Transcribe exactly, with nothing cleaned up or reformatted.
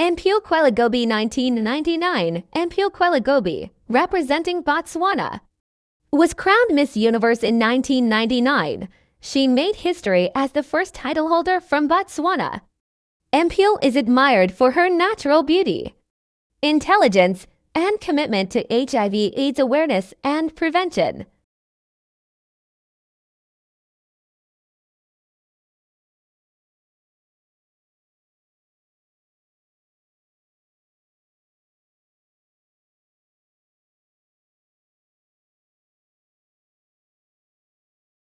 Mpule Kwelagobe nineteen ninety-nine, Mpule Kwelagobe, representing Botswana, was crowned Miss Universe in nineteen ninety-nine. She made history as the first title holder from Botswana. Mpule is admired for her natural beauty, intelligence, and commitment to H I V/AIDS awareness and prevention.